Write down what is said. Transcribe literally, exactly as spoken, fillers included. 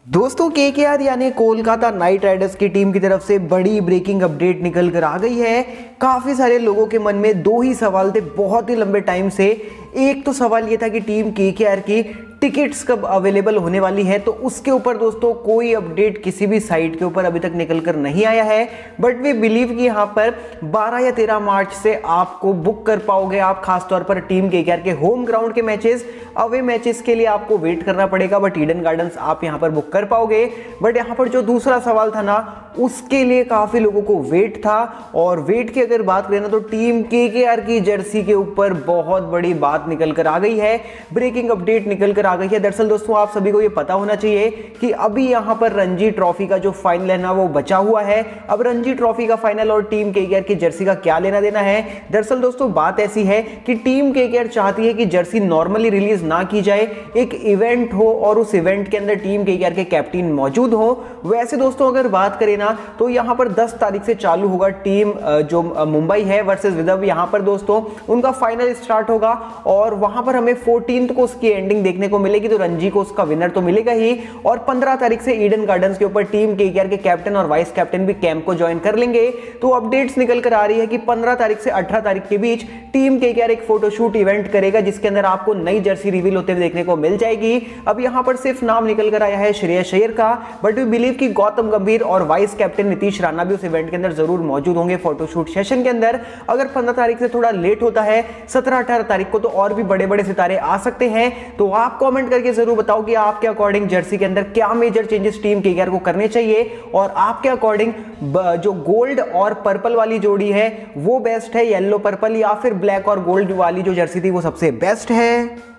दोस्तों केकेआर यानी Kolkata knight riders की टीम की तरफ से बड़ी ब्रेकिंग अपडेट निकल कर आ गई है। काफ़ी सारे लोगों के मन में दो ही सवाल थे बहुत ही लंबे टाइम से। एक तो सवाल ये था कि टीम केकेआर की टिकट्स कब अवेलेबल होने वाली है, तो उसके ऊपर दोस्तों कोई अपडेट किसी भी साइट के ऊपर अभी तक निकल कर नहीं आया है। बट वी बिलीव कि यहाँ पर बारह या तेरह मार्च से आपको बुक कर पाओगे आप, खासतौर पर टीम केकेआर के होम ग्राउंड के मैचेस। अवे मैचेस के लिए आपको वेट करना पड़ेगा, बट ईडन गार्डन्स आप यहाँ पर बुक कर पाओगे। बट यहाँ पर जो दूसरा सवाल था ना, उसके लिए काफी लोगों को वेट था। और वेट की अगर बात करें ना, तो टीम केकेआर की जर्सी के ऊपर बहुत बड़ी बात निकल कर आ गई है, ब्रेकिंग अपडेट निकल कर आ गई है। दरअसल दोस्तों आप सभी को ये पता होना चाहिए कि अभी यहाँ पर रणजी ट्रॉफी का जो फाइनल है ना, वो बचा हुआ है। अब रणजी ट्रॉफी का फाइनल और टीम केकेआर की जर्सी का क्या लेना देना है। दरअसल दोस्तों बात ऐसी है कि टीम केकेआर चाहती है कि जर्सी नॉर्मली रिलीज ना की जाए, एक इवेंट हो और उस इवेंट के अंदर टीम केकेआर के कैप्टन मौजूद हो। वैसे दोस्तों अगर बात करें ना, तो यहां पर दस तारीख से चालू होगा टीम जो मुंबई है वर्सेस विदर्भ, यहां पर दोस्तों उनका फाइनल स्टार्ट होगा और वहां पर हमें चौदह को उसकी एंडिंग देखने को मिलेगी। तो रणजी को उसका विनर तो मिलेगा ही, और पंद्रह तारीख से ईडन गार्डन्स के ऊपर टीम केकेआर के कैप्टन और वाइस कैप्टन भी कैंप को ज्वाइन कर लेंगे। तो अपडेट्स निकल कर आ रही है कि पंद्रह तारीख से अठारह तारीख के बीच टीम केकेआर एक फोटोशूट इवेंट करेगा, जिसके अंदर आपको नई जर्सी रिवील होते हुए देखने को मिल जाएगी। अब यहां पर सिर्फ नाम निकल कर आया है श्रेयस अय्यर का, बट वी बिलीव कि गौतम गंभीर और वाइस कैप्टन नीतीश राणा भी उस इवेंट के अंदर जरूर मौजूद होंगे फोटोशूट सेशन के अंदर। अगर पंद्रह तारीख से थोड़ा लेट होता है, सत्रह अठारह तारीख को, तो और भी बड़े बड़े सितारे आ सकते हैं। तो आप कमेंट करके जरूर बताओ कि आपके अकॉर्डिंग जर्सी के अंदर क्या मेजर चेंजेस टीम केकेआर को करने चाहिए, और आपके अकॉर्डिंग जो गोल्ड और पर्पल वाली जोड़ी है वो बेस्ट है, येलो पर्पल, या फिर ब्लैक और गोल्ड वाली जो जर्सी थी वो सबसे बेस्ट है।